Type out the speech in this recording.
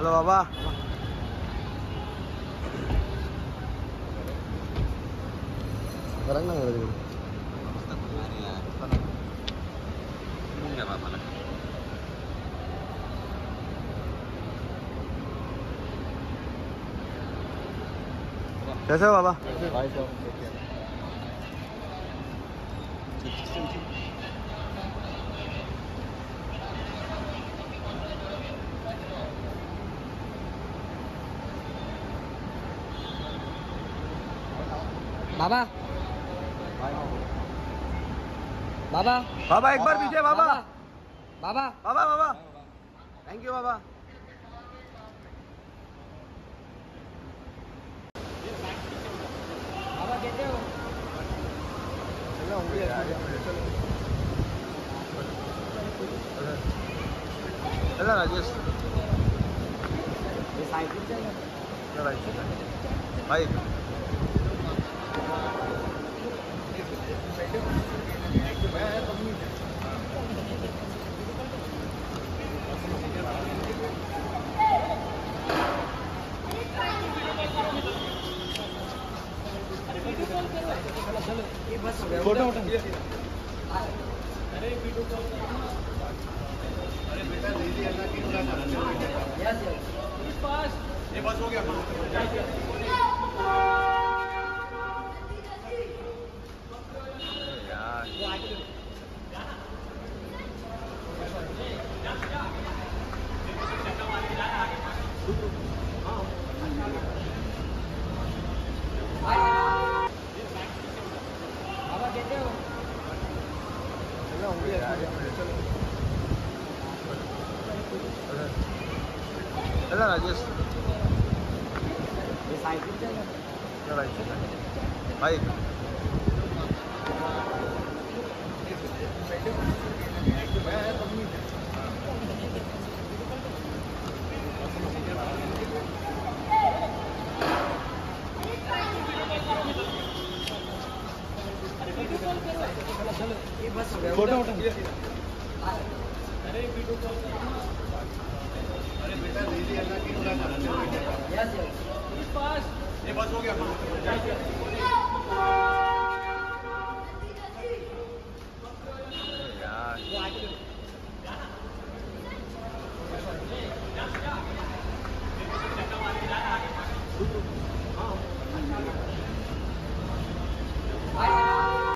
Hello बाबा। Barang nang ada dulu. Enggak apa-apa lah. कैसे हो बाबा? भाई साहब बाबा बाबा बाबा एक बार पीछे बाबा। बाबा बाबा बाबा थैंक यू बाबा। बाबा कैसे हो? चलो राजेश ये साइकिल चल भाई फोटो अरे वीडियो कॉल। अरे बेटा दीदी अल्लाह की यस ये बस हो गया। बाबा कैसे हो? चलो राजेश ये साइकिल चल भाई फोटो अरे वीडियो कॉल। अरे बेटा दीदी अल्लाह की यस ये बस हो गया।